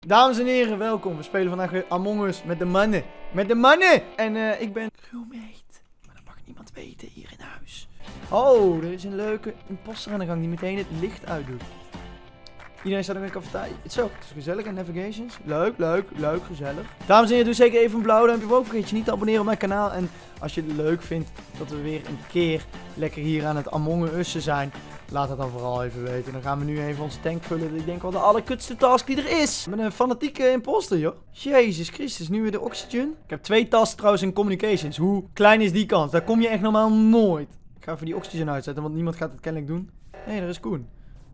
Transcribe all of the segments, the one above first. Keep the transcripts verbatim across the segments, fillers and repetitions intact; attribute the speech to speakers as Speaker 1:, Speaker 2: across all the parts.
Speaker 1: Dames en heren, welkom. We spelen vandaag weer Among Us met de mannen. Met de mannen! En uh, ik ben crewmate. Maar dat mag niemand weten hier in huis. Oh, er is een leuke imposter aan de gang die meteen het licht uitdoet. Iedereen staat nog in de cafetaria. Zo, het is gezellig en navigations. Leuk, leuk, leuk, gezellig. Dames en heren, doe zeker even een blauw duimpje omhoog. Vergeet je niet te abonneren op mijn kanaal. En als je het leuk vindt dat we weer een keer lekker hier aan het Among Us'en zijn, laat het dan vooral even weten. Dan gaan we nu even onze tank vullen. Ik denk wel de allerkutste task die er is. Met een fanatieke imposter, joh. Jezus Christus, nu weer de oxygen. Ik heb twee tasks trouwens in communications. Hoe klein is die kans? Daar kom je echt normaal nooit. Ik ga even die oxygen uitzetten, want niemand gaat het kennelijk doen. Nee, daar is Koen.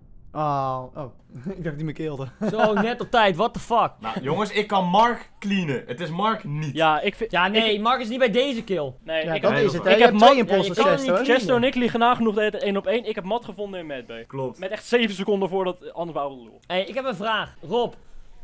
Speaker 1: Oh, oh. Ik dacht die me keelde.
Speaker 2: Zo, net op tijd, what the fuck.
Speaker 3: Nou, jongens, ik kan Mark cleanen. Het is Mark niet.
Speaker 2: Ja, ik vind... Ja, nee, ik... Mark is niet bij deze kill. Nee,
Speaker 1: ja,
Speaker 2: ik
Speaker 1: dat
Speaker 2: heb...
Speaker 1: is het, hè?
Speaker 2: Ik
Speaker 1: je
Speaker 2: heb
Speaker 1: hebt twee
Speaker 2: Mat...
Speaker 1: imposters,
Speaker 2: ja,
Speaker 1: Chesto, hè?
Speaker 4: Chesto en ik liggen nagenoeg de één op één. Ik heb Mat gevonden in Medbay.
Speaker 3: Klopt.
Speaker 4: Met echt zeven seconden voordat anders waren we lul.
Speaker 2: Hey, ik heb een vraag. Rob.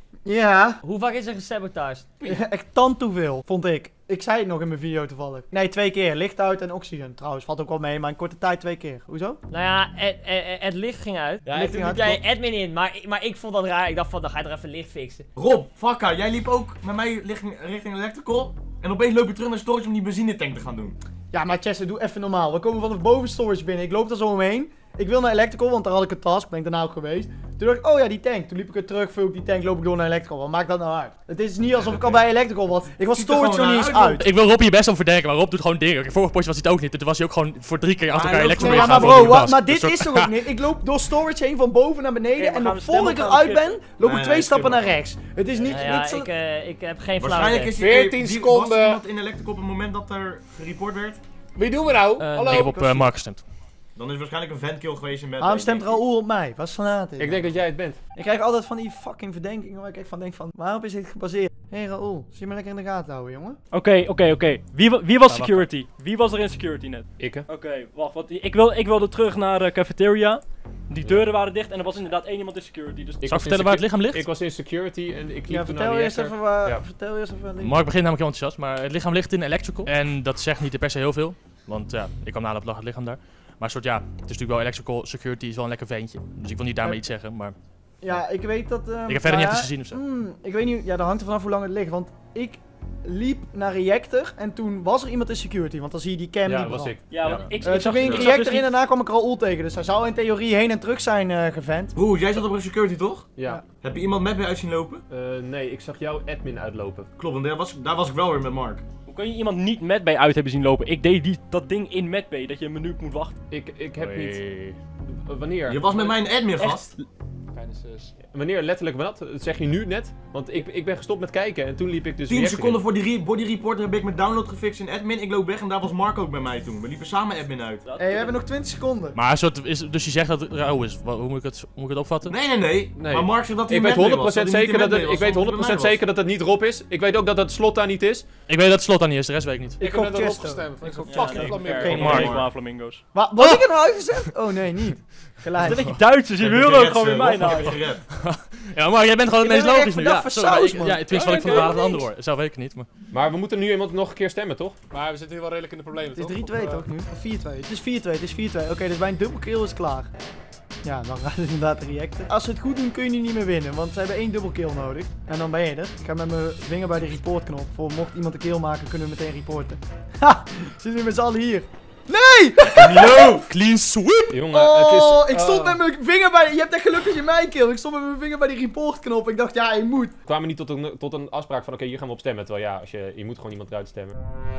Speaker 1: Ja?
Speaker 2: Hoe vaak is er gesabotaged?
Speaker 1: Ja, echt tand te veel, vond ik. Ik zei het nog in mijn video toevallig. Nee, twee keer. Licht uit en oxygen. Trouwens, valt ook wel mee, maar in korte tijd twee keer. Hoezo?
Speaker 2: Nou ja, het, het, het licht ging uit. Ja,
Speaker 1: licht
Speaker 2: toen
Speaker 1: ging
Speaker 2: liep
Speaker 1: uit,
Speaker 2: jij admin in, maar, maar ik vond dat raar. Ik dacht van, dan ga je er even licht fixen.
Speaker 3: Rob, Vakka, jij liep ook met mij richting, richting electrical. En opeens loop je terug naar storage om die benzinetank te gaan doen.
Speaker 1: Ja, maar Chester, doe even normaal. We komen van de boven storage binnen. Ik loop er zo omheen. Ik wil naar electrical, want daar had ik een task. Ben ik daarna ook geweest. Toen dacht ik, oh ja, die tank. Toen liep ik er terug, vul ik die tank, loop ik door naar electrical. Wat maakt dat nou uit? Het is niet alsof ik al bij electrical was. Ik was storage nog niet eens uit.
Speaker 4: Ik wil Rob hier best om verdenken, maar Rob doet gewoon dingen. Vorige potje was hij het ook niet. Toen was hij ook gewoon voor drie keer achter
Speaker 3: Maar
Speaker 4: elkaar
Speaker 3: hij
Speaker 4: electrical
Speaker 3: loopt
Speaker 1: Nee, ja,
Speaker 4: weer
Speaker 1: maar
Speaker 4: gaan
Speaker 1: bro,
Speaker 4: voor
Speaker 1: wa-
Speaker 4: die task.
Speaker 1: maar dit
Speaker 4: Dus
Speaker 1: is toch ook niet? Ik loop door storage heen van boven naar beneden.
Speaker 4: Oké, we
Speaker 1: en
Speaker 4: gaan
Speaker 1: nog
Speaker 4: de
Speaker 1: voor ik
Speaker 4: stemmen
Speaker 1: eruit
Speaker 4: gaan
Speaker 1: ben, loop ik
Speaker 3: Nee,
Speaker 1: twee
Speaker 3: nee,
Speaker 1: stappen naar
Speaker 3: skip
Speaker 1: rechts. Het is niet...
Speaker 2: Nou ja,
Speaker 1: niet zo-
Speaker 2: ik, uh, ik heb geen flauw
Speaker 3: Waarschijnlijk
Speaker 2: idee.
Speaker 3: is
Speaker 5: veertien
Speaker 3: die-
Speaker 5: seconden.
Speaker 3: Was er iemand in electrical op het moment dat er gereport werd?
Speaker 5: Wie doen we nou?
Speaker 2: Uh,
Speaker 5: Hallo?
Speaker 4: Ik heb op uh, Mark gestemd.
Speaker 3: Dan is waarschijnlijk een ventkill geweest in Medbay.
Speaker 1: Waarom stemt Raoul op mij? Wat is fanatisch?
Speaker 5: Ik denk dat jij het bent.
Speaker 1: Ik krijg altijd van die fucking verdenkingen waar ik echt van denk van, waarop is dit gebaseerd? Hé hey Raoul, zie je me lekker in de gaten houden, jongen?
Speaker 4: Oké, oké, oké. Wie, wa- wie was security? Wie was er in security net?
Speaker 5: Ik hè?
Speaker 4: Oké, wacht. Wat, ik, wil, ik wilde terug naar de cafeteria. Die deuren waren dicht en er was inderdaad één iemand in security. Dus... Zal ik
Speaker 5: was
Speaker 4: vertellen
Speaker 5: in
Speaker 4: waar het lichaam ligt?
Speaker 5: Ik was in security en ik liep
Speaker 1: Ja,
Speaker 5: toen
Speaker 1: vertel
Speaker 5: naar
Speaker 1: eerst
Speaker 5: die
Speaker 1: even
Speaker 5: echter.
Speaker 1: waar,
Speaker 5: Ja.
Speaker 1: vertel eerst even waar
Speaker 4: Mark begint namelijk heel enthousiast, maar het lichaam ligt in electrical. En dat zegt niet per se heel veel. Want ja, ik kwam na op het lichaam daar. Maar soort ja, het is natuurlijk wel electrical security, is wel een lekker ventje. Dus ik wil niet daarmee
Speaker 1: Ja.
Speaker 4: iets zeggen, maar...
Speaker 1: Ja, ik weet dat... Um,
Speaker 4: Ik heb verder niet
Speaker 1: nou
Speaker 4: echt
Speaker 1: ja,
Speaker 4: iets gezien ofzo.
Speaker 1: mm, ik weet niet, ja, dat hangt er vanaf hoe lang het ligt. Want ik liep naar reactor en toen was er iemand in security. Want dan zie je die cam
Speaker 5: Ja,
Speaker 1: die
Speaker 5: dat was
Speaker 1: brandt.
Speaker 5: ik.
Speaker 4: Ja,
Speaker 5: Ja.
Speaker 4: want ik,
Speaker 1: Uh,
Speaker 4: ik
Speaker 1: toen
Speaker 4: zag,
Speaker 1: ging ik
Speaker 4: ik zag
Speaker 1: reactor
Speaker 4: dus
Speaker 1: in en
Speaker 4: niet-
Speaker 1: daarna kwam ik Raoul tegen. Dus hij zou in theorie heen en terug zijn uh, gevent.
Speaker 3: Broer, jij zat op een security toch?
Speaker 5: Ja.
Speaker 3: Heb je iemand met mij uit zien lopen?
Speaker 5: Uh, nee, ik zag jouw admin uitlopen.
Speaker 3: Klopt, want daar was, daar was ik wel weer met Mark.
Speaker 4: Hoe kan je iemand niet Medbay uit hebben zien lopen? Ik deed die, dat ding in Medbay, dat je een minuut moet wachten.
Speaker 5: Ik, ik heb
Speaker 4: Oei.
Speaker 5: niet... W- Wanneer?
Speaker 3: Je was met mij een admin gast.
Speaker 4: Kleine zus.
Speaker 5: Wanneer letterlijk wat? Dat zeg je nu net? Want ik, ik ben gestopt met kijken en toen liep ik dus
Speaker 3: tien
Speaker 5: reactor
Speaker 3: seconden
Speaker 5: in.
Speaker 3: voor die re body reporter heb ik mijn download gefixt in admin. Ik loop weg en daar was Mark ook bij mij toen. We liepen samen admin uit.
Speaker 4: Dat-
Speaker 1: Hé, hey, we hebben nog twintig seconden.
Speaker 4: Maar een soort, is, dus je zegt dat het Raoul is. Wa- Hoe moet ik het, hoe moet ik het opvatten?
Speaker 3: Nee, nee, nee.
Speaker 5: Nee.
Speaker 3: Maar Mark zegt dat hij
Speaker 5: Ik
Speaker 3: in
Speaker 5: weet
Speaker 3: Medbay
Speaker 5: honderd
Speaker 3: was,
Speaker 5: procent
Speaker 3: hij niet
Speaker 5: zeker
Speaker 3: in
Speaker 5: dat het,
Speaker 3: Medbay
Speaker 5: ik weet
Speaker 3: was,
Speaker 5: honderd procent
Speaker 3: omdat hij
Speaker 5: zeker dat het niet Rob is. Ik weet ook dat het slot daar niet is.
Speaker 4: Ik weet dat het slot dan niet is, de rest weet ik niet.
Speaker 1: Ik gok Chesto.
Speaker 5: Ik
Speaker 1: gok
Speaker 4: Ja,
Speaker 1: Chesto.
Speaker 4: nee,
Speaker 5: Flamingo.
Speaker 4: ik-
Speaker 1: Geen
Speaker 4: Mark,
Speaker 1: idee.
Speaker 4: ik wou flamingo's.
Speaker 1: Wa- Was ik er nou uitgezet? Oh nee, niet. Gelijk.
Speaker 4: Dat is een beetje Duitsers, je
Speaker 3: Ik heb
Speaker 4: wilde
Speaker 3: je
Speaker 4: ook
Speaker 3: gered,
Speaker 4: gewoon weer
Speaker 3: zo.
Speaker 4: mij
Speaker 3: Ik heb
Speaker 4: nou.
Speaker 3: je gered.
Speaker 4: Ja, maar jij bent gewoon het
Speaker 1: Ik
Speaker 4: meest
Speaker 1: ben
Speaker 4: logisch
Speaker 1: echt
Speaker 4: nu.
Speaker 1: verdacht
Speaker 4: Ja,
Speaker 1: van
Speaker 4: sorry, maar
Speaker 1: saus,
Speaker 4: ik-
Speaker 1: man.
Speaker 4: ja, tenminste wat ik van de
Speaker 1: Oké,
Speaker 4: vader van de
Speaker 1: niks.
Speaker 4: hoor. Zelf weet ik het niet, maar...
Speaker 5: Maar we moeten nu iemand nog een keer stemmen, toch?
Speaker 6: Maar we zitten hier wel redelijk in de problemen,
Speaker 1: Het is
Speaker 6: toch?
Speaker 1: drie twee
Speaker 6: Of, uh,
Speaker 1: toch nu? Of vier twee? Het is vier twee, het is vier twee. Oké, dus bij een dubbelkill is klaar. Ja, dan gaat het inderdaad de reactor. Als ze het goed doen kun je nu niet meer winnen, want ze hebben één dubbelkill nodig. En dan ben je er. Ik ga met mijn vinger bij de reportknop. Voor mocht iemand een kill maken, kunnen we meteen reporten. Ha! Ze zitten met z'n allen hier. Nee!
Speaker 3: Milo!
Speaker 4: Clean sweep!
Speaker 5: Jongen,
Speaker 1: Oh,
Speaker 5: het is...
Speaker 1: ik stond
Speaker 5: oh.
Speaker 1: met mijn vinger bij... Je hebt echt geluk dat je mij kill. Ik stond met mijn vinger bij die reportknop. Ik dacht, ja, je moet.
Speaker 5: We kwamen niet tot een, tot een afspraak van oké, hier gaan we op stemmen. Terwijl ja, als je, je moet gewoon iemand eruit stemmen.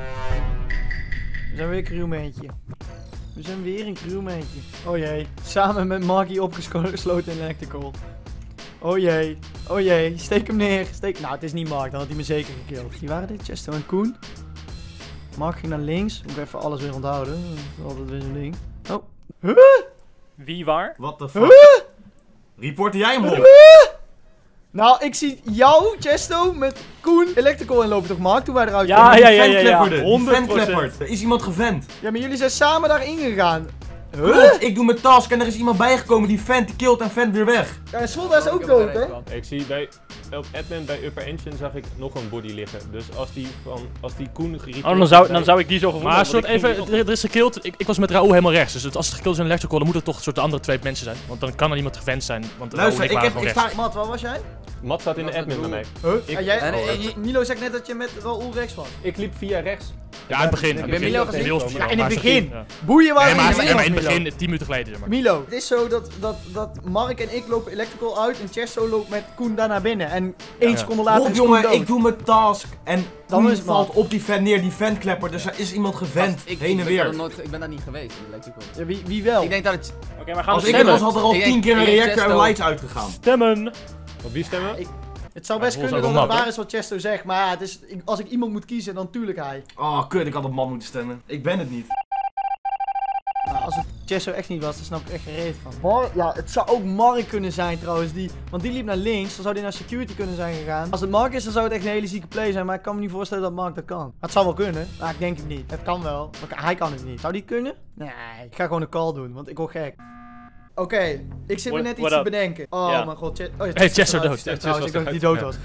Speaker 1: We zijn weer een crewmateje. We zijn weer een crewmateje. Oh jee. Samen met Marky opgesloten in electrical. Oh jee. Oh jee. Steek hem neer. Steek... Nou, het is niet Mark. Dan had hij me zeker gekilld. Wie waren dit? Chesto en Koen. Mark ging naar links. Moet ik even alles weer onthouden. Dat is altijd weer zo'n ding. Oh. Huh?
Speaker 4: Wie waar?
Speaker 3: What the fuck?
Speaker 1: Huh?
Speaker 3: Reporter jij hem op?
Speaker 1: Nou, ik zie jou, Chesto, met Koen electrical inlopen toch, Mark? Toen wij eruit
Speaker 4: Ja,
Speaker 1: kwamen.
Speaker 4: ja, ja, ja, ja.
Speaker 3: Fanklepperde, die
Speaker 4: honderd procent.
Speaker 3: fanklepperd. Er is iemand gevent.
Speaker 1: Ja, maar jullie zijn samen daarin gegaan. Huh?
Speaker 3: Klopt, ik doe mijn task en er is iemand bijgekomen die vent, die killt en vent weer weg.
Speaker 1: Ja, en Swolda is ook dood, hè?
Speaker 5: Ik zie bij op admin bij Upper Engine zag ik nog een body liggen. Dus als die van als die Koen geriept
Speaker 4: Oh, dan zou, dan zou ik die zo gevonden Maar hebben, soort want ik even, ging er, er is gekilld. Ik, ik was met Raoul helemaal rechts. Dus het, als het gekilld is in electrical, dan moet het toch een soort de andere twee mensen zijn. Want dan kan er niemand gevent zijn. Want Raoul en
Speaker 3: Luister,
Speaker 4: ik
Speaker 3: ik,
Speaker 4: waren
Speaker 3: heb,
Speaker 4: gewoon
Speaker 3: ik
Speaker 4: rechts.
Speaker 3: sta...
Speaker 1: Mat, waar was jij?
Speaker 5: Mat staat in de
Speaker 6: Was
Speaker 5: admin
Speaker 6: dat
Speaker 5: bij
Speaker 6: Roel?
Speaker 5: mij.
Speaker 1: Huh?
Speaker 5: Ik-
Speaker 1: Ah, jij,
Speaker 6: Nee, nee,
Speaker 1: oh,
Speaker 6: ik-
Speaker 1: Milo zegt net dat je met Raoul rechts was.
Speaker 5: Ik liep via rechts.
Speaker 4: Ja, in het begin.
Speaker 6: Heb je Milo gezien?
Speaker 4: Deels
Speaker 1: Ja, in het
Speaker 4: maar zo
Speaker 1: begin.
Speaker 4: tien, ja.
Speaker 1: Boeien waren
Speaker 4: Nee, maar,
Speaker 1: niet
Speaker 4: ja, maar in het
Speaker 1: Milo.
Speaker 4: begin, tien minuten geleden zeg maar.
Speaker 1: Milo, het is zo dat, dat, dat Mark en ik lopen electrical uit en Chesto loopt met Koen daar naar binnen. En één
Speaker 4: Ja.
Speaker 1: seconde later
Speaker 3: Rob,
Speaker 1: is Koen
Speaker 3: jongen,
Speaker 1: dood.
Speaker 3: ik doe mijn task en
Speaker 1: Dan
Speaker 3: dan
Speaker 1: is het
Speaker 3: valt
Speaker 1: maar.
Speaker 3: op die vent neer, die ventklepper. Dus er is iemand gevent,
Speaker 6: Ik,
Speaker 3: heen en
Speaker 6: ik, ben daar
Speaker 3: weer.
Speaker 6: nooit, ge- ik ben daar niet geweest in Electrical.
Speaker 1: Ja, wie, wie wel?
Speaker 6: Ik denk dat het...
Speaker 2: Oké, maar gaan
Speaker 3: Als
Speaker 2: we
Speaker 3: ik het
Speaker 2: stemmen?
Speaker 3: was, had er al
Speaker 6: Ik
Speaker 3: tien
Speaker 6: denk-
Speaker 3: keer een
Speaker 6: ik denk
Speaker 3: reactor en
Speaker 6: Chesto.
Speaker 3: lights uitgegaan.
Speaker 4: Stemmen!
Speaker 5: Op wie stemmen?
Speaker 1: Het zou best
Speaker 4: Ja,
Speaker 1: kunnen
Speaker 4: volgens
Speaker 1: dat
Speaker 4: mij
Speaker 1: het
Speaker 4: ook
Speaker 1: waar is wat Chesto zegt, maar ja, het is, ik- als ik iemand moet kiezen, dan tuurlijk hij.
Speaker 3: Oh, kut, ik had op man moeten stemmen. Ik ben het niet.
Speaker 1: Nou, als het Chesto echt niet was, dan snap ik er echt geen reet van. Mar ja, het zou ook Mark kunnen zijn trouwens, die, want die liep naar links, dan zou die naar security kunnen zijn gegaan. Als het Mark is, dan zou het echt een hele zieke play zijn, maar ik kan me niet voorstellen dat Mark dat kan. Maar het zou wel kunnen, maar ik denk het niet. Het kan wel, maar hij kan het niet. Zou die het kunnen? Nee, ik ga gewoon een call doen, want ik word gek. Oké, ik zit me
Speaker 2: What-
Speaker 1: net iets
Speaker 2: what
Speaker 1: te
Speaker 2: up?
Speaker 1: bedenken. Oh
Speaker 2: Ja.
Speaker 1: mijn god, Ch oh, ja,
Speaker 4: Hey,
Speaker 1: is
Speaker 4: Chester
Speaker 1: eruit
Speaker 4: dood.
Speaker 1: gesteld
Speaker 5: Chester
Speaker 1: trouwens, ik
Speaker 5: was
Speaker 1: dacht dat hij dood was.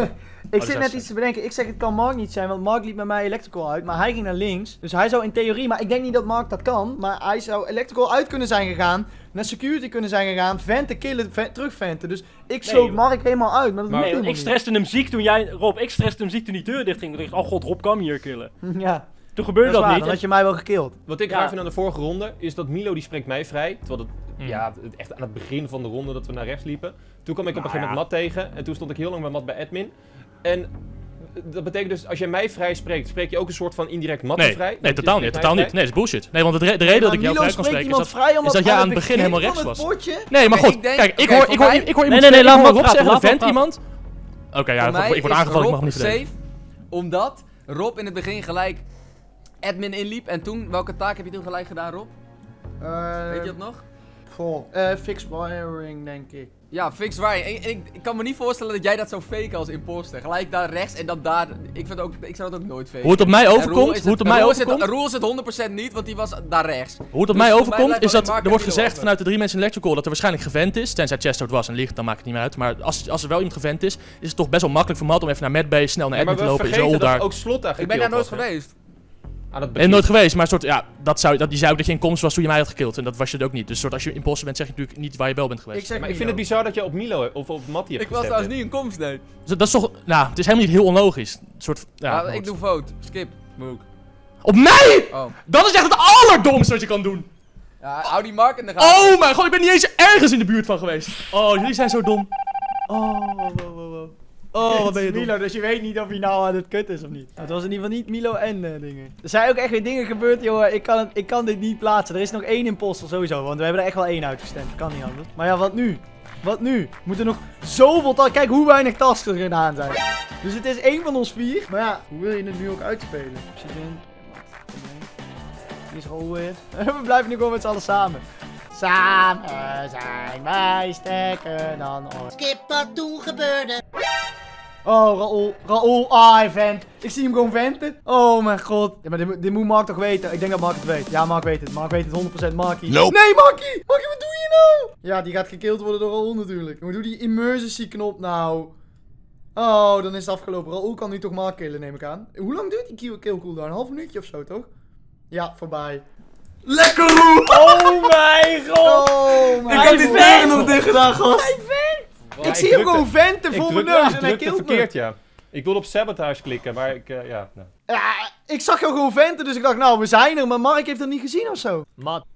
Speaker 1: Ik
Speaker 4: dat
Speaker 1: zit
Speaker 4: is
Speaker 1: net
Speaker 4: zo.
Speaker 1: iets te bedenken. Ik zeg het kan Mark niet zijn, want Mark liep met mij electrical uit, maar hij ging naar links. Dus hij zou in theorie, maar ik denk niet dat Mark dat kan, maar hij zou electrical uit kunnen zijn gegaan, naar security kunnen zijn gegaan, venten killen, ven terugventen. Dus ik sloot
Speaker 2: joh.
Speaker 1: Mark helemaal uit, maar dat
Speaker 5: Maar-
Speaker 1: moet
Speaker 2: Nee,
Speaker 1: helemaal
Speaker 2: ik stresste hem ziek toen jij... Rob, ik stresste hem ziek toen die deur dicht ging. Ik dacht, oh god, Rob kan me hier killen.
Speaker 1: niet. Ja,
Speaker 2: Toen gebeurde
Speaker 1: dat is
Speaker 2: dat,
Speaker 1: waar,
Speaker 2: niet.
Speaker 1: dan had je mij wel gekild.
Speaker 5: Wat ik
Speaker 2: Ja.
Speaker 5: raar vind aan de vorige ronde, is dat Milo die spreekt mij vrij. Terwijl het,
Speaker 4: Hmm.
Speaker 5: ja, het echt aan het begin van de ronde dat we naar rechts liepen. Toen kwam ik op een
Speaker 4: Nou,
Speaker 5: gegeven moment Matt tegen. En toen stond ik heel lang bij Matt bij admin. En dat betekent dus, als jij mij vrij spreekt, spreek je ook een soort van indirect Matt
Speaker 4: Nee,
Speaker 5: vrij?
Speaker 4: nee,
Speaker 5: Want je
Speaker 4: totaal niet.
Speaker 5: spreekt
Speaker 4: Totaal
Speaker 5: mij
Speaker 4: niet. Nee, dat is bullshit. Nee, want de, re- de reden dat ik jou
Speaker 1: Milo
Speaker 4: vrij kan
Speaker 1: spreekt
Speaker 4: spreken is
Speaker 1: iemand
Speaker 4: dat...
Speaker 1: vrij omdat
Speaker 4: is dat jij
Speaker 1: aan
Speaker 4: aan het begin helemaal rechts
Speaker 1: van
Speaker 4: was.
Speaker 1: het potje...
Speaker 4: Nee, maar
Speaker 6: Oké,
Speaker 4: goed.
Speaker 6: ik denk-
Speaker 4: Kijk, ik
Speaker 6: oké,
Speaker 4: hoor,
Speaker 6: voor
Speaker 4: ik hoor,
Speaker 6: mij-
Speaker 4: ik hoor
Speaker 2: Nee,
Speaker 4: iemand
Speaker 2: nee, nee,
Speaker 4: ik
Speaker 2: laat
Speaker 4: hoor
Speaker 2: maar
Speaker 4: Rob
Speaker 2: praten,
Speaker 4: zeggen,
Speaker 2: laat maar
Speaker 4: vent
Speaker 2: praten.
Speaker 4: iemand. Oké, ja,
Speaker 6: Voor
Speaker 4: ik
Speaker 6: mij
Speaker 4: word- ik word
Speaker 6: is
Speaker 4: aangevallen, ik mag
Speaker 6: Rob
Speaker 4: niet verdedigen.
Speaker 6: safe, omdat Rob in het begin gelijk admin inliep. En toen, welke taak heb je toen gelijk gedaan, Rob?
Speaker 1: Eh,
Speaker 6: Weet je dat nog?
Speaker 1: Goh, eh, fixed wiring denk ik.
Speaker 6: Ja, fix wiring. En, en ik, ik kan me niet voorstellen dat jij dat zou faken als imposter. Gelijk daar rechts en dan daar. Ik, vind ook, ik zou dat ook nooit faken.
Speaker 4: Hoe het op mij
Speaker 6: En Roel
Speaker 4: overkomt,
Speaker 6: is
Speaker 4: hoe het op mij
Speaker 6: Roel is
Speaker 4: overkomt,
Speaker 6: Roel is het honderd procent niet, want die was daar rechts.
Speaker 4: hoe het op
Speaker 6: Dus
Speaker 4: mij
Speaker 6: voor mij
Speaker 4: overkomt
Speaker 6: lijkt
Speaker 4: is
Speaker 6: wel
Speaker 4: dat
Speaker 6: Mark
Speaker 4: er wordt
Speaker 6: en Milo
Speaker 4: gezegd
Speaker 6: over.
Speaker 4: vanuit de drie mensen in electrical dat er waarschijnlijk gevent is. Tenzij Chester het was en liegt, dan maakt het niet meer uit. Maar als, als er wel iemand gevent is, is het toch best wel makkelijk voor Matt om even naar Medbase, snel naar
Speaker 5: Ja, maar
Speaker 4: admin te
Speaker 5: we
Speaker 4: lopen. Is
Speaker 5: vergeten
Speaker 4: Raoul
Speaker 5: dat
Speaker 4: daar.
Speaker 5: ook Slot daar
Speaker 6: Ik ben daar nooit
Speaker 5: gekild was, hè?
Speaker 6: geweest.
Speaker 5: Aan het
Speaker 4: En
Speaker 5: begin.
Speaker 4: nooit geweest, maar soort, ja, dat zou, dat, die zei ook dat je in komst was toen je mij had gekild. En dat was je ook niet. Dus soort, als je imposter bent, zeg je natuurlijk niet waar je wel bent geweest.
Speaker 1: Ik zeg
Speaker 5: Maar ik
Speaker 1: Milo.
Speaker 5: vind het bizar dat je op Milo hebt- of op Mattie hebt
Speaker 6: Ik was
Speaker 5: gestemd,
Speaker 6: trouwens
Speaker 5: hè?
Speaker 6: niet in komst, nee.
Speaker 4: Dus dat is toch, nou, het is helemaal niet heel onlogisch. Een soort, ja,
Speaker 6: Ja,
Speaker 4: maar
Speaker 6: ik
Speaker 4: goed.
Speaker 6: doe vote. Skip. Moek.
Speaker 4: Op mij!
Speaker 6: Oh.
Speaker 4: Dat is echt het allerdomste wat je kan doen.
Speaker 6: Ja, hou die Mark in de gaten.
Speaker 4: Oh mijn god, ik ben niet eens ergens in de buurt van geweest. Oh, jullie zijn zo dom. Oh, wow, wow, wow. Oh, wat ben je dom.
Speaker 1: Milo, dus je weet niet of hij nou aan het kut is of niet. Het was in ieder geval niet Milo en eh, dingen. Er zijn ook echt weer dingen gebeurd, jongen. Ik kan, het, ik kan dit niet plaatsen. Er is nog één imposter sowieso, want we hebben er echt wel één uitgestemd. Kan niet anders. Maar ja, wat nu? Wat nu? Moeten nog zoveel tasks... Kijk hoe weinig tasks er gedaan zijn. Dus het is één van ons vier. Maar ja, hoe wil je het nu ook uitspelen? Oxygen. Kom mee. Hier is Raoul weer. We blijven nu gewoon met z'n allen samen. Samen zijn wij sterker dan ooit.
Speaker 7: Skip wat toen gebeurde.
Speaker 1: Oh, Raoul. Raoul. Ah, hij vent. Ik zie hem gewoon venten. Oh mijn god. Ja, maar dit, moet- dit moet Mark toch weten? Ik denk dat Mark het weet. Ja, Mark weet het. Mark weet het honderd procent. Markie.
Speaker 8: Nope.
Speaker 1: Nee, Markie. Markie, wat doe je nou? Ja, die gaat gekild worden door Raoul natuurlijk. Hoe doe die emergency knop nou? Oh, dan is het afgelopen. Raoul kan nu toch Mark killen, neem ik aan. Hoe lang duurt die kill kill cooldown? Een half minuutje of zo, toch? Ja, voorbij.
Speaker 3: Lekker Roel!
Speaker 2: Oh mijn god!
Speaker 1: Oh, mijn
Speaker 3: Ik heb die deuren nog dicht gedaan, gast.
Speaker 5: Ja,
Speaker 1: Ik zie hem
Speaker 5: drukte-
Speaker 1: gewoon venten
Speaker 5: Ik
Speaker 1: voor mijn
Speaker 5: druk-
Speaker 1: neus
Speaker 5: ja,
Speaker 1: en hij
Speaker 5: drukte
Speaker 1: killt me.
Speaker 5: verkeerd, ja. Ik wilde op sabotage klikken, maar ik, eh, ja, nou.
Speaker 1: Ja, ik zag jou gewoon venten, dus ik dacht, nou, we zijn er. Maar Mark heeft dat niet gezien of zo.
Speaker 2: Matt.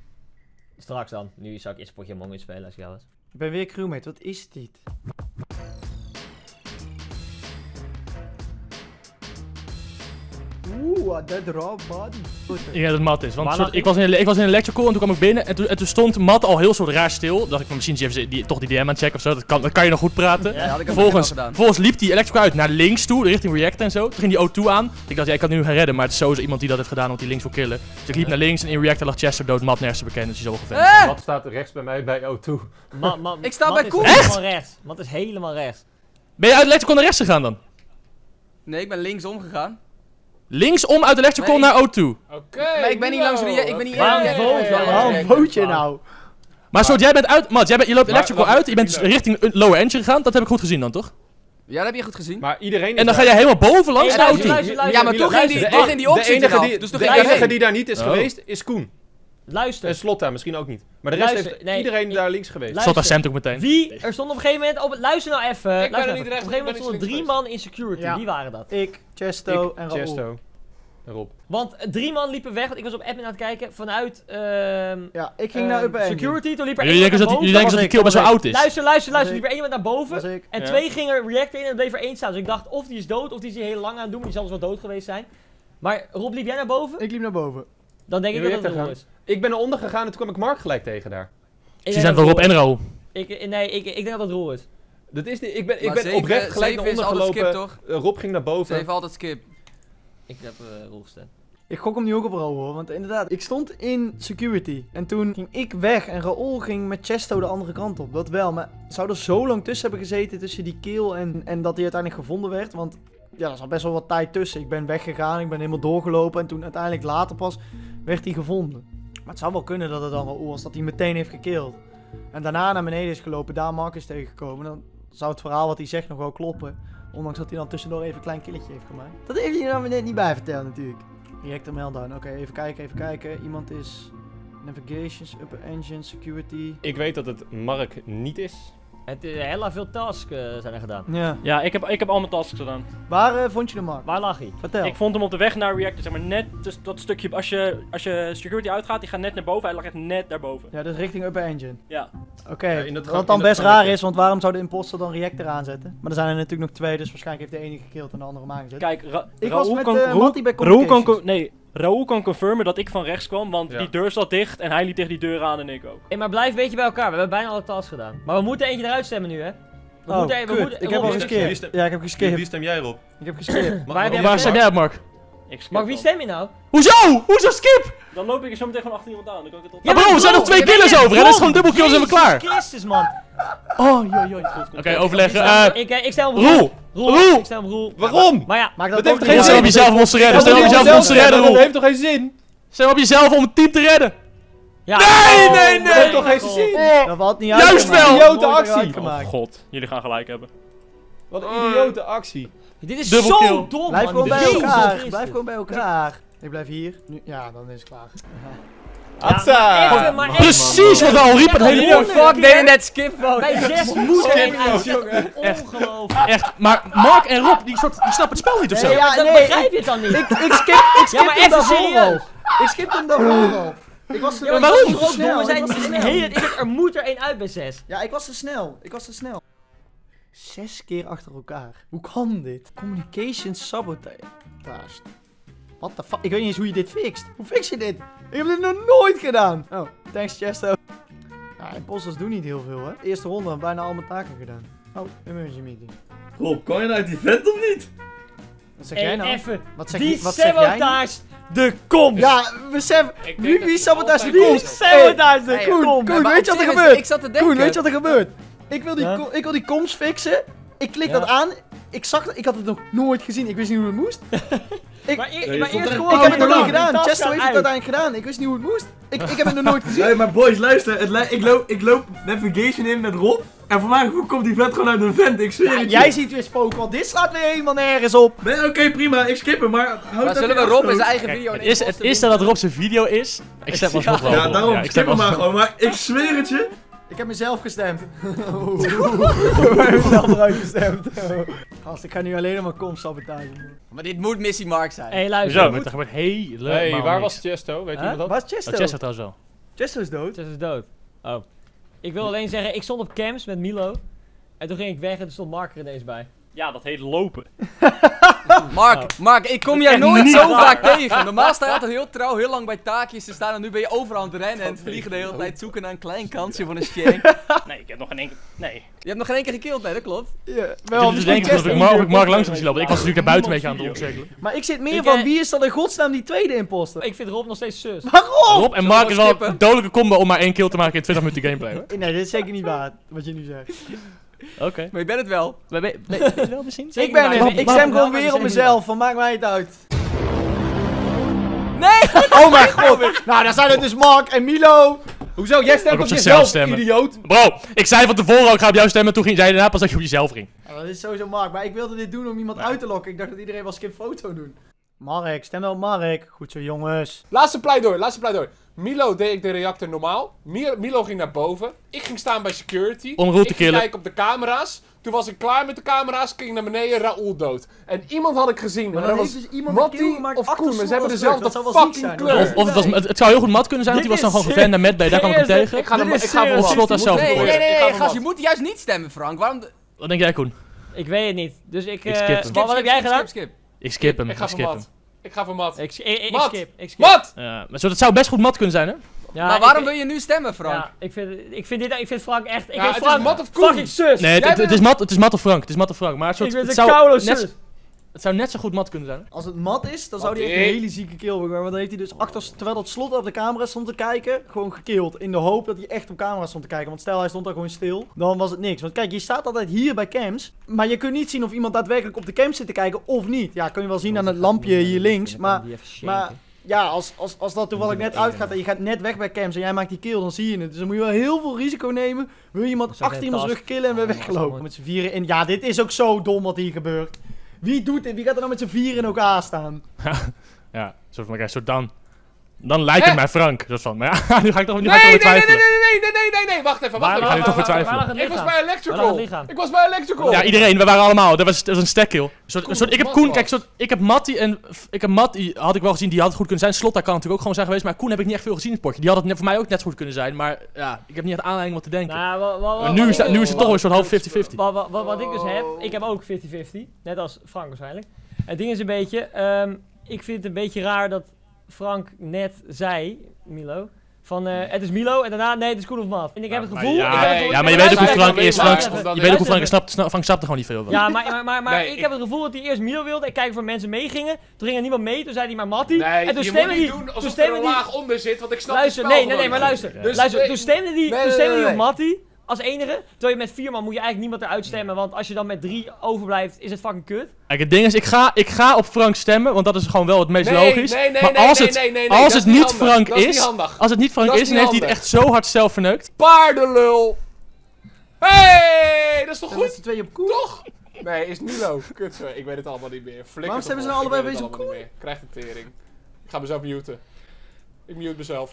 Speaker 2: Straks dan. Nu zou ik eerst een potje Among Us spelen als ik jou was.
Speaker 1: Ik ben weer crewmate, wat is dit? Oeh, dat raw body.
Speaker 4: Ik denk dat het Matt is. Want
Speaker 2: Waar
Speaker 4: soort,
Speaker 2: lag
Speaker 4: ik, was in, ik was in een electrical en toen kwam ik binnen en toen, en toen stond Matt al heel soort raar stil. Dacht ik van misschien is hij even die, toch die D M aan het checken of zo. Dat kan, dat kan je nog goed praten.
Speaker 6: Ja, had ik aan het begin
Speaker 4: Vervolgens,
Speaker 6: al gedaan.
Speaker 4: vervolgens liep die electrical uit naar links toe, richting React en zo. Toen ging die O twee aan. Ik dacht, ja, ik kan het nu gaan redden, maar het is sowieso iemand die dat heeft gedaan omdat hij links wil killen. Dus ik liep naar links en in React lag Chester dood, Matt nergens te bekennen, dus hij is al wel gevend.
Speaker 6: Eh!
Speaker 5: Wat staat er rechts bij mij bij O twee?
Speaker 2: Ma ma
Speaker 6: Ik sta
Speaker 2: Matt
Speaker 6: bij
Speaker 2: is
Speaker 6: Koen.
Speaker 2: helemaal rechts. Matt is helemaal rechts.
Speaker 4: Ben je uit electrical naar rechts gegaan dan?
Speaker 6: Nee, ik ben linksom gegaan.
Speaker 4: Linksom uit electrical
Speaker 6: Nee.
Speaker 4: naar O twee.
Speaker 5: Oké.
Speaker 6: Maar ik ben niet langs Ria, ik ben niet
Speaker 2: Waarom
Speaker 6: in
Speaker 2: vote je?
Speaker 1: Waarom vote je nou?
Speaker 4: Maar soort, jij bent uit, Matt, jij bent, je loopt
Speaker 5: Maar-
Speaker 4: electrical
Speaker 5: wacht,
Speaker 4: uit, je bent
Speaker 5: wacht.
Speaker 4: richting een lower engine gegaan. Dat heb ik goed gezien dan, toch?
Speaker 6: Ja, dat heb je goed gezien.
Speaker 5: Maar iedereen is
Speaker 4: En dan ga
Speaker 5: daar-
Speaker 4: jij helemaal bovenlangs
Speaker 2: Hey,
Speaker 4: naar O
Speaker 2: luister,
Speaker 4: twee.
Speaker 2: luister, luister.
Speaker 6: Ja, maar toen ging die,
Speaker 5: De
Speaker 6: toen
Speaker 5: en-
Speaker 6: ging die
Speaker 5: de
Speaker 6: oxygen
Speaker 5: enige
Speaker 6: eraf,
Speaker 5: die-
Speaker 6: dus toen
Speaker 5: De
Speaker 6: ging ik
Speaker 5: enige
Speaker 6: daarheen.
Speaker 5: die daar niet is
Speaker 4: Oh.
Speaker 5: geweest, is Koen.
Speaker 6: Luister.
Speaker 5: En Slotta misschien ook niet. Maar de rest
Speaker 6: Luister,
Speaker 5: heeft
Speaker 6: nee,
Speaker 5: iedereen
Speaker 6: ik-
Speaker 5: daar links geweest.
Speaker 6: Luister.
Speaker 4: Slot Ascent ook meteen.
Speaker 6: Wie? Er stond op een gegeven moment op... Luister nou even.
Speaker 5: ben
Speaker 6: Luister
Speaker 5: er
Speaker 6: even.
Speaker 5: niet recht,
Speaker 6: Op een gegeven
Speaker 5: ik ben
Speaker 6: moment
Speaker 5: niet
Speaker 6: stonden drie
Speaker 5: links
Speaker 6: man in security.
Speaker 1: Ja.
Speaker 6: Wie waren dat?
Speaker 1: Ik, Chesto
Speaker 5: Ik,
Speaker 1: en Raoul.
Speaker 5: Chesto. En Rob.
Speaker 6: Want eh, drie man liepen weg, want ik was op admin aan het kijken, vanuit ehm
Speaker 1: Ja, ik ging
Speaker 6: ehm,
Speaker 1: naar Upper Engine.
Speaker 6: security, toen liep er
Speaker 4: Jullie
Speaker 6: één
Speaker 4: denken
Speaker 6: naar
Speaker 4: dat die,
Speaker 6: boven.
Speaker 4: jullie denken dat die kill best wel oud is.
Speaker 6: Luister, luister, luister,
Speaker 1: ik.
Speaker 6: liep er één iemand naar boven.
Speaker 1: Dat was ik.
Speaker 6: En
Speaker 5: Ja.
Speaker 6: twee gingen reacten in en er bleef er één staan. Dus ik dacht, of die is dood, of die is hier heel lang aan het doen, maar die zal dus wel dood geweest zijn. Maar Rob, liep jij naar boven?
Speaker 1: Ik liep naar boven.
Speaker 6: Dan denk ik
Speaker 5: Jullie
Speaker 6: dat het
Speaker 5: reacten
Speaker 6: Roel is.
Speaker 5: Ik ben naar onder gegaan en toen kwam ik Mark gelijk tegen daar.
Speaker 6: Ik
Speaker 4: Ze
Speaker 6: denk
Speaker 4: zijn
Speaker 6: dat
Speaker 4: wel
Speaker 6: het
Speaker 4: Rob en
Speaker 6: Roel
Speaker 4: Raoul.
Speaker 6: is. Ik, nee, ik, ik denk dat het Roel is.
Speaker 5: Dat is die, ik ben, ik
Speaker 6: Maar
Speaker 5: ben
Speaker 6: zeven-
Speaker 5: oprecht gelijk
Speaker 6: zeven
Speaker 5: naar
Speaker 6: is
Speaker 5: onder
Speaker 6: altijd
Speaker 5: gelopen.
Speaker 6: skip,
Speaker 5: Uh, Rob ging naar boven.
Speaker 6: Zeven altijd skip. Ik heb uh, Roel gestemd.
Speaker 1: Ik gok hem nu ook op Raoul, hoor, want inderdaad, ik stond in security. En toen ging ik weg en Raoul ging met Chesto de andere kant op. Dat wel, maar zou er zo lang tussen hebben gezeten tussen die kill en, en dat hij uiteindelijk gevonden werd? Want ja, er zat best wel wat tijd tussen. Ik ben weggegaan, ik ben helemaal doorgelopen en toen uiteindelijk later pas werd hij gevonden. Maar het zou wel kunnen dat het dan Raoul was, dat hij meteen heeft gekilld. En daarna naar beneden is gelopen, daar Mark is tegengekomen. Dan zou het verhaal wat hij zegt nog wel kloppen. Ondanks dat hij dan tussendoor even een klein killetje heeft gemaakt. Dat heeft hij er dan net niet bij verteld natuurlijk. Reactor meltdown. Oké, even kijken, even kijken. Iemand is navigations, upper engine, security.
Speaker 5: Ik weet dat het Mark niet is.
Speaker 6: Het uh, hella veel tasks uh, zijn er gedaan.
Speaker 1: Ja.
Speaker 2: Ja, ik heb, ik heb al mijn tasks gedaan.
Speaker 1: Waar uh, vond je de Mark?
Speaker 6: Waar lag hij?
Speaker 1: Vertel.
Speaker 2: Ik vond hem op de weg naar Reactor, zeg maar net dus dat stukje, als je, als je security uitgaat, die gaat net naar boven, hij lag echt net daarboven.
Speaker 1: Ja, dus richting upper engine.
Speaker 2: Ja.
Speaker 1: Oké,
Speaker 5: Ja, in dat gang-
Speaker 1: wat dan
Speaker 5: in dat
Speaker 1: best raar
Speaker 5: gangetje.
Speaker 1: is, want waarom zou de imposter dan reactor aanzetten? Maar er zijn er natuurlijk nog twee, dus waarschijnlijk heeft de ene gekild en de andere hem aangezet.
Speaker 2: Kijk, Ra
Speaker 1: Ik
Speaker 2: Raoul
Speaker 1: was met,
Speaker 2: kan,
Speaker 1: eh,
Speaker 2: Raoul-
Speaker 1: Mattie bij
Speaker 2: Raoul kan,
Speaker 1: communications.
Speaker 2: co- nee, Raoul kan confirmen dat ik van rechts kwam, want
Speaker 5: Ja.
Speaker 2: die deur zat dicht en hij liep tegen die deur aan en ik ook.
Speaker 6: Hey, maar blijf een beetje bij elkaar. We hebben bijna alle tasks gedaan. Maar we moeten eentje eruit stemmen nu, hè? We
Speaker 1: Oh,
Speaker 6: moeten, we
Speaker 1: kut.
Speaker 6: moeten,
Speaker 1: Ik heb
Speaker 6: Rob,
Speaker 1: al
Speaker 6: wie-
Speaker 5: Wie
Speaker 1: geskipt.
Speaker 5: stem-
Speaker 1: Ja, ik heb geskipt.
Speaker 5: stem jij op?
Speaker 1: Ik heb geskipt.
Speaker 6: Waar heb jij
Speaker 4: Waar
Speaker 6: gestemd?
Speaker 4: stem jij op, Mark?
Speaker 2: Ik skip
Speaker 6: Mark, wie
Speaker 2: dan.
Speaker 6: stem je nou?
Speaker 4: Hoezo? Hoezo skip?
Speaker 2: Dan loop ik zo meteen gewoon achter iemand aan, dan kan ik het op.
Speaker 4: Ja, bro, er zijn nog twee
Speaker 6: je bent
Speaker 4: killers
Speaker 6: echt
Speaker 4: over, hè? Dat is
Speaker 6: dom.
Speaker 4: gewoon dubbel kills en we klaar.
Speaker 6: Jezus Christus, man.
Speaker 4: Oh, joi, joi. Oké, overleggen. Eh,
Speaker 6: ik, eh, ik stem op Roel.
Speaker 4: Roel!
Speaker 6: Roel.
Speaker 4: Roel!
Speaker 6: Ik stem op Roel.
Speaker 5: Waarom?
Speaker 6: Maar ja,
Speaker 1: Maak
Speaker 5: Dat
Speaker 1: dat
Speaker 5: heeft
Speaker 1: ook
Speaker 5: geen
Speaker 1: niet
Speaker 4: Stem
Speaker 5: zin.
Speaker 1: uit.
Speaker 4: op jezelf om ons te redden. Stem op jezelf om ons te redden,
Speaker 5: Dat
Speaker 4: Roel.
Speaker 5: heeft toch geen zin?
Speaker 4: Stem op jezelf om het team te redden.
Speaker 6: ja.
Speaker 4: Nee,
Speaker 6: Oh,
Speaker 4: nee, nee.
Speaker 5: Dat heeft toch geen
Speaker 6: God.
Speaker 5: zin?
Speaker 1: Dat had niet
Speaker 4: Juist
Speaker 1: uitgemaakt.
Speaker 4: wel.
Speaker 1: Nooit
Speaker 5: Idiote actie.
Speaker 1: uitgemaakt.
Speaker 2: Oh god, jullie gaan gelijk hebben.
Speaker 5: Wat een idiote actie.
Speaker 6: Dit is
Speaker 4: Dubbel
Speaker 6: zo
Speaker 4: kill.
Speaker 6: dom,
Speaker 1: Blijf
Speaker 6: man.
Speaker 1: gewoon bij
Speaker 6: Jezus
Speaker 1: elkaar.
Speaker 6: Christus.
Speaker 1: Blijf gewoon bij elkaar. Ik blijf hier. Nu, ja, dan is het klaar.
Speaker 5: Atsa!
Speaker 6: Even, maar echt.
Speaker 4: Precies wat we al riepen het hele
Speaker 6: What
Speaker 4: uur.
Speaker 6: the fuck, deed net skip vote. Bij zes moet er één uit, jongen. Ongelooflijk.
Speaker 4: Echt, maar Mark en Rob, die, soort, die snappen het spel niet of zo.
Speaker 1: Nee, ja,
Speaker 6: Dan
Speaker 1: nee,
Speaker 6: begrijp je het dan niet.
Speaker 1: Ik, ik skip, ik skip
Speaker 6: Ja, maar
Speaker 1: hem
Speaker 6: even
Speaker 1: daarvoor
Speaker 6: serieus.
Speaker 1: al. Ik skip hem daarvoor al. Ik was te,
Speaker 6: Ja, maar
Speaker 1: ik was
Speaker 6: waarom?
Speaker 1: te
Speaker 6: Rob,
Speaker 1: snel.
Speaker 6: we
Speaker 1: Ik
Speaker 6: zijn
Speaker 1: was te
Speaker 6: de
Speaker 1: snel.
Speaker 6: hele tijd, er moet er één uit bij zes.
Speaker 1: Ja, ik was te snel. Ik was te snel. Zes keer achter elkaar. Hoe kan dit? Communication sabotage. What the fuck? Ik weet niet eens hoe je dit fixt. Hoe fix je dit? Ik heb dit nog nooit gedaan. Oh, thanks Chesto. Ja, imposters doen niet heel veel, hè. Eerste ronde, hebben bijna al mijn taken gedaan. Oh, emergency meeting.
Speaker 3: Rob, kan je nou uit die vent of niet?
Speaker 1: Wat zeg jij
Speaker 6: En
Speaker 1: nou?
Speaker 6: even,
Speaker 1: Wat zeg,
Speaker 6: wie
Speaker 1: je- wat zeg jij?
Speaker 6: sabotage de komst?
Speaker 1: Ja, besef. Wie, wie sabotage de
Speaker 6: Wie
Speaker 1: komst?
Speaker 6: sabotage de
Speaker 1: Hey, Koen,
Speaker 6: komst?
Speaker 1: Koen,
Speaker 6: Maar
Speaker 1: weet je
Speaker 6: op
Speaker 1: wat er
Speaker 6: zich is-
Speaker 1: gebeurt?
Speaker 6: Ik zat te denken.
Speaker 1: Koen, weet je wat er gebeurt? Ik wil die,
Speaker 6: Ja?
Speaker 1: ko- ik wil die komst fixen. Ik klik
Speaker 6: Ja.
Speaker 1: dat aan. Ik zag dat, ik had het nog nooit gezien. Ik wist niet hoe het moest. Ik,
Speaker 6: Maar, eer-
Speaker 3: je
Speaker 6: maar
Speaker 3: stond
Speaker 6: eerst
Speaker 3: er
Speaker 6: gewoon...
Speaker 1: ik heb het nog
Speaker 3: lang.
Speaker 1: niet gedaan.
Speaker 6: Die tas
Speaker 1: Chesto
Speaker 6: gaat
Speaker 1: heeft het
Speaker 6: uit.
Speaker 1: uiteindelijk gedaan. Ik wist niet hoe het moest. Ik, ik heb het nog nooit gezien.
Speaker 3: Nee, maar boys, luister. Het li- ik, loop, ik loop navigation in met Rob. En voor mij komt die vent gewoon uit een vent. Ik zweer
Speaker 1: Ja,
Speaker 3: het
Speaker 1: jij
Speaker 3: je.
Speaker 1: ziet weer spoken, want dit slaat weer helemaal nergens op.
Speaker 3: Nee, oké, prima. Ik skip hem, maar houd
Speaker 6: Maar
Speaker 3: dat
Speaker 6: zullen we
Speaker 3: in
Speaker 6: Rob in
Speaker 3: afstand.
Speaker 6: zijn eigen
Speaker 4: Kijk,
Speaker 6: video...
Speaker 4: het
Speaker 6: een
Speaker 4: is het
Speaker 6: imposter
Speaker 4: eerste
Speaker 6: doen?
Speaker 4: dat Rob zijn video is. Ik stem alsnog wel.
Speaker 3: Ja,
Speaker 4: Rob.
Speaker 3: daarom
Speaker 4: Ja, ik
Speaker 3: skip
Speaker 4: stem
Speaker 3: hem maar
Speaker 4: alsnog.
Speaker 3: gewoon. Maar ik zweer het je.
Speaker 1: Ik heb mezelf gestemd. Oeh, ik heb mezelf eruit gestemd. Gast, ik ga nu alleen maar komst sabotage doen.
Speaker 6: Maar dit moet Missie Mark zijn.
Speaker 2: Hoezo?
Speaker 6: Hé,
Speaker 4: Er
Speaker 6: luister.
Speaker 4: gebeurt- Er gebeurt helemaal
Speaker 5: Hey, waar
Speaker 4: niks.
Speaker 5: was Chesto? Weet
Speaker 6: Huh?
Speaker 5: iemand dat?
Speaker 1: Waar is
Speaker 4: Oh,
Speaker 1: Chesto?
Speaker 4: Chester trouwens wel.
Speaker 1: Chesto is dood.
Speaker 6: Ze is dood. Oh. Ik wil alleen zeggen, ik stond op camps met Milo. En toen ging ik weg en toen stond Mark er ineens bij.
Speaker 2: Ja, dat heet lopen.
Speaker 6: Mark, Mark, ik kom jij
Speaker 2: echt
Speaker 6: nooit
Speaker 2: niet
Speaker 6: zo
Speaker 2: waar.
Speaker 6: vaak tegen. Normaal sta je altijd heel trouw, heel lang bij taakjes te staan. En nu ben je overal aan het rennen en het vliegen de hele tijd zoeken naar een klein kansje van een shank.
Speaker 2: Nee, ik heb nog geen enkel... Nee.
Speaker 6: Je hebt nog geen één keer gekild, nee, dat klopt.
Speaker 1: Ja,
Speaker 4: Ik
Speaker 1: wel,
Speaker 4: zit dus
Speaker 1: misschien
Speaker 4: denken dat
Speaker 1: Chesto.
Speaker 4: ik Mark, of ik Mark langzaam zie lopen. Ik was natuurlijk naar buiten een beetje aan het omcirkelen.
Speaker 1: Maar ik zit meer
Speaker 6: Ik,
Speaker 1: van,
Speaker 6: eh,
Speaker 1: wie is dan in godsnaam die tweede imposter?
Speaker 6: Ik vind Rob nog steeds zus.
Speaker 1: Waarom?
Speaker 4: Rob en
Speaker 6: Zullen
Speaker 4: Mark
Speaker 6: we
Speaker 4: is wel
Speaker 6: skippen?
Speaker 4: een dodelijke combo om maar één kill te maken in twintig minuten gameplay hoor.
Speaker 1: Nee, dit is zeker niet waar, wat je nu zegt.
Speaker 4: Oké.
Speaker 6: Maar je bent het wel.
Speaker 4: We ben wel misschien?
Speaker 6: Zeker
Speaker 1: Ik ben
Speaker 6: niet
Speaker 1: er.
Speaker 6: waar.
Speaker 1: Ik
Speaker 6: Maar-
Speaker 1: stem
Speaker 6: maar-
Speaker 1: gewoon
Speaker 6: maar-
Speaker 1: weer op
Speaker 6: maar-
Speaker 1: mezelf, van maakt mij het uit.
Speaker 6: Nee!
Speaker 1: Oh mijn god. Nou, dan zijn het dus Mark en Milo.
Speaker 5: Hoezo? Jij
Speaker 4: Ook
Speaker 5: stemt
Speaker 4: op
Speaker 5: op
Speaker 4: zichzelf
Speaker 5: jezelf,
Speaker 4: stemmen.
Speaker 5: idioot.
Speaker 4: Bro, ik zei van tevoren ook ik ga op jou stemmen, toen ging, zei je daarna pas dat je op jezelf ging.
Speaker 1: Ja, dat is sowieso Mark, maar ik wilde dit doen om iemand uit te lokken. Ik dacht dat iedereen wel skip foto doen. Mark, stem wel op Mark. Goed zo, jongens.
Speaker 8: Laatste pleidooi, laatste pleidooi. Milo deed ik de reactor normaal. Mi- Milo ging naar boven. Ik ging staan bij security.
Speaker 4: Om Roel te
Speaker 8: ik ging
Speaker 4: killen.
Speaker 8: kijken op de camera's. Toen was ik klaar met de camera's, ging naar beneden, Raoul dood. En iemand had ik gezien.
Speaker 1: Maar
Speaker 8: en
Speaker 1: dan
Speaker 8: dat
Speaker 1: heeft
Speaker 8: was
Speaker 1: dus iemand een kill
Speaker 8: Mattie
Speaker 1: gemaakt
Speaker 8: of
Speaker 1: achter
Speaker 8: Koen. Ze hebben
Speaker 1: slot
Speaker 8: dezelfde
Speaker 1: terug. Dat zou wel ziek
Speaker 8: fucking
Speaker 1: zijn,
Speaker 8: kleur.
Speaker 1: hoor.
Speaker 4: Of, of het, was, het, het zou heel goed mat kunnen zijn, want die was dan gewoon vervent naar Matt bij. Daar kan ik hem tegen.
Speaker 8: Ik ga, hem,
Speaker 1: Dit
Speaker 8: ik
Speaker 1: is
Speaker 8: ga voor
Speaker 1: serieus.
Speaker 8: wat.
Speaker 4: Slot dat zelf
Speaker 6: Nee, nee,
Speaker 4: gehoord.
Speaker 6: nee,
Speaker 8: Ik ga
Speaker 6: nee,
Speaker 8: voor
Speaker 6: gast,
Speaker 8: wat.
Speaker 6: je moet juist niet stemmen, Frank. Waarom... de-
Speaker 4: Wat denk jij, Koen?
Speaker 2: Ik weet het niet. Dus ik...
Speaker 4: Ik
Speaker 2: eh,
Speaker 4: skip hem.
Speaker 2: Wat, wat heb jij gedaan?
Speaker 6: Skip, skip.
Speaker 4: Ik skip hem.
Speaker 8: Ik
Speaker 4: Ik,
Speaker 8: ga voor
Speaker 4: skip hem.
Speaker 8: Mat. Ik ga voor Mat.
Speaker 2: Ik, ik, ik,
Speaker 8: Mat!
Speaker 2: skip. Ik skip.
Speaker 8: Mat!
Speaker 4: Ja, maar zo, dat zou best goed mat kunnen zijn, hè?
Speaker 2: Ja,
Speaker 6: maar
Speaker 2: ik-
Speaker 6: waarom wil je nu stemmen, Frank?
Speaker 2: Ja, ik vind, ik vind dit... Ik vind Frank echt... Ik
Speaker 8: Ja,
Speaker 2: vind
Speaker 8: het is
Speaker 2: Frank
Speaker 8: Mat of Koen.
Speaker 2: fucking sus.
Speaker 4: Nee, het,
Speaker 8: Jij
Speaker 4: het, het
Speaker 8: bent-
Speaker 4: is mat, het is mat of Frank. Het is mat of Frank. Maar het, soort,
Speaker 2: Ik ben
Speaker 4: het,
Speaker 2: een
Speaker 4: zou
Speaker 2: koude
Speaker 4: net,
Speaker 2: sus.
Speaker 4: het zou net zo goed mat kunnen zijn. Hè?
Speaker 1: Als het mat is, dan zou hij echt een
Speaker 8: Mattie.
Speaker 1: hele zieke kill hebben. Want dan heeft hij dus achter, terwijl dat slot op de camera stond te kijken, gewoon gekilld. In de hoop dat hij echt op camera stond te kijken. Want stel hij stond daar gewoon stil, dan was het niks. Want kijk, je staat altijd hier bij cams, maar je kunt niet zien of iemand daadwerkelijk op de cam zit te kijken of niet. Ja, kun je wel zien aan het lampje hier links. Maar, maar ja, als, als, als dat toevallig net uitgaat en je gaat net weg bij cams en jij maakt die kill, dan zie je het. Dus dan moet je wel heel veel risico nemen. Wil je iemand
Speaker 2: Dat is ook
Speaker 1: achter
Speaker 2: geen
Speaker 1: iemands
Speaker 2: task.
Speaker 1: rug killen en weer
Speaker 2: Oh, dat is
Speaker 1: weggelopen
Speaker 2: mooi.
Speaker 1: met z'n vieren. En ja, dit is ook zo dom wat hier gebeurt. Wie doet dit? Wie gaat er nou met z'n vieren in elkaar staan?
Speaker 4: Ja, soort van, kijk, soort dan. Dan lijkt het
Speaker 8: Hè?
Speaker 4: mij Frank. Soort van. Maar ja, nu ga ik toch, nu
Speaker 8: Nee,
Speaker 4: ga
Speaker 8: nee,
Speaker 4: ik
Speaker 8: nee,
Speaker 4: toch weer
Speaker 8: nee, nee,
Speaker 4: twijfelen.
Speaker 8: nee, nee, nee, nee, nee, wacht even, wacht
Speaker 2: Waar,
Speaker 8: even.
Speaker 4: ga je
Speaker 2: waar,
Speaker 4: toch
Speaker 2: waar,
Speaker 4: weer
Speaker 2: waar,
Speaker 4: twijfelen?
Speaker 2: waar lag het
Speaker 8: Ik was
Speaker 2: lichaam?
Speaker 8: bij
Speaker 2: Waar lag
Speaker 8: Electrical.
Speaker 2: het lichaam?
Speaker 8: Ik was bij Electrical.
Speaker 4: Ja, iedereen, we waren allemaal. Dat was, dat was een stack kill. Een soort,
Speaker 8: Koen
Speaker 4: een soort, ik heb
Speaker 8: of
Speaker 4: Koen,
Speaker 8: Mat
Speaker 4: kijk, soort, ik heb Mattie en ik heb Mattie, had ik wel gezien, die had het goed kunnen zijn. Slot, daar kan natuurlijk ook gewoon zijn geweest, maar Koen heb ik niet echt veel gezien in het potje. Die had het net, voor mij ook net zo goed kunnen zijn, maar ja, ik heb niet echt aanleiding om wat te denken.
Speaker 2: Nou, wa- wa- wa-
Speaker 4: Maar nu is, dat- nu is het toch
Speaker 8: Oh,
Speaker 4: een soort half fifty fifty.
Speaker 2: Wat, wat, wat, wat ik dus heb, ik heb ook fifty fifty, net als Frank waarschijnlijk. Het ding is een beetje, ehm, ik vind het een beetje raar dat Frank net zei, Milo, van eh, het is Milo en daarna nee, het is Koen of Mat. En ik heb het
Speaker 4: Maar
Speaker 2: gevoel...
Speaker 4: ja,
Speaker 2: ik heb het gevoel-
Speaker 4: ja, maar je
Speaker 2: nee,
Speaker 4: weet ook hoe
Speaker 2: luister
Speaker 4: Frank
Speaker 2: even,
Speaker 4: is.
Speaker 2: luister
Speaker 4: Frank,
Speaker 2: even,
Speaker 4: je weet ook hoe Frank
Speaker 2: luister
Speaker 4: snapt, snap, Frank snapt er gewoon niet veel van.
Speaker 2: Ja, maar, maar, maar, maar
Speaker 8: Nee,
Speaker 2: ik
Speaker 8: ik-
Speaker 2: heb het gevoel dat hij eerst Milo wilde en kijken of er mensen meegingen. Toen ging er niemand mee, toen zei hij maar Mattie.
Speaker 8: Nee,
Speaker 2: en toen
Speaker 8: je moet
Speaker 2: stemde
Speaker 8: niet
Speaker 2: hij...
Speaker 8: doen
Speaker 2: Toen
Speaker 8: alsof er
Speaker 2: stemde
Speaker 8: een
Speaker 2: hij...
Speaker 8: laag onder zit, want ik snap
Speaker 2: Luister,
Speaker 8: het spel
Speaker 2: nee, nee, nee,
Speaker 8: gewoon
Speaker 2: maar
Speaker 8: niet.
Speaker 2: luister.
Speaker 8: Dus,
Speaker 2: luister,
Speaker 8: eh,
Speaker 2: toen stemde hij,
Speaker 8: nee,
Speaker 2: toen stemde
Speaker 8: nee,
Speaker 2: hij op
Speaker 8: nee.
Speaker 2: Mattie als enige. Terwijl je met vier man moet je eigenlijk niemand eruit stemmen, want als je dan met drie overblijft, is het fucking kut.
Speaker 4: Kijk, het ding is, ik ga, ik ga op Frank stemmen, want dat is gewoon wel het meest
Speaker 8: Nee,
Speaker 4: logisch.
Speaker 8: nee, nee,
Speaker 4: maar
Speaker 8: nee,
Speaker 4: als
Speaker 8: nee,
Speaker 4: het,
Speaker 8: nee, nee, nee,
Speaker 4: als
Speaker 8: dat
Speaker 4: het
Speaker 8: is niet
Speaker 4: niet
Speaker 8: handig.
Speaker 4: Frank
Speaker 8: Dat is niet
Speaker 4: is,
Speaker 8: handig.
Speaker 4: als het niet Frank
Speaker 8: Dat is
Speaker 4: is, dan
Speaker 8: niet
Speaker 4: heeft hij het
Speaker 8: handig.
Speaker 4: echt zo hard zelf verneukt.
Speaker 8: Paardenlul! Hey, dat is toch
Speaker 1: Zijn met
Speaker 8: goed?
Speaker 1: z'n tweeën op Koen?
Speaker 8: Toch? Nee, is Milo. Kut, zo. Ik weet het allemaal niet meer. Flikker
Speaker 1: Waarom
Speaker 8: toch
Speaker 1: stemmen ze
Speaker 8: op.
Speaker 1: nou allebei
Speaker 8: Ik weet
Speaker 1: bezig
Speaker 8: het
Speaker 1: op
Speaker 8: allemaal niet meer. Krijg de tering. Ik ga mezelf muten. Ik mute mezelf.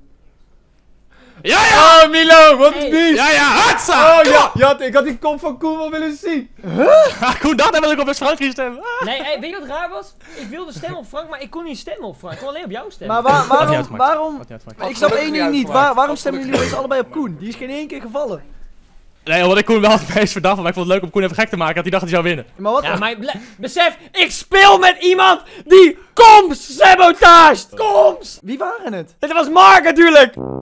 Speaker 4: Ja, ja!
Speaker 3: Oh, Milo, wat
Speaker 2: Hey.
Speaker 3: een bies!
Speaker 4: Ja, ja, hartza!
Speaker 3: Oh ja, ja, ik had die kop van Koen wel willen zien.
Speaker 4: Ja, Koen, dat heb ik op best Frank gestemd. Ah.
Speaker 2: Nee, hey, weet je wat raar was? Ik wilde stemmen op Frank, maar ik kon niet stemmen op Frank. Ik kon alleen op jou stemmen.
Speaker 1: Maar waar,
Speaker 4: Maakt niet
Speaker 1: waarom,
Speaker 4: uit, Frank.
Speaker 1: waarom...
Speaker 4: Maakt niet uit, Frank.
Speaker 1: Maar ik
Speaker 8: Had
Speaker 1: snap
Speaker 8: gelukkig
Speaker 1: één ding
Speaker 8: niet
Speaker 1: niet. Waar,
Speaker 8: uitgemaakt.
Speaker 1: waarom
Speaker 8: Had
Speaker 1: stemmen
Speaker 8: gelukkig
Speaker 1: jullie eens allebei op Koen? Die is geen één keer gevallen.
Speaker 4: Nee, omdat ik Koen wel het meest verdacht vond, maar ik vond het leuk om Koen even gek te maken, dat hij dacht dat hij zou winnen.
Speaker 1: Maar wat
Speaker 2: Ja,
Speaker 1: dan?
Speaker 2: maar ble- besef, ik speel met iemand die Koms sabotaged! Koms!
Speaker 1: Wie waren het?
Speaker 2: Dit was Mark natuurlijk!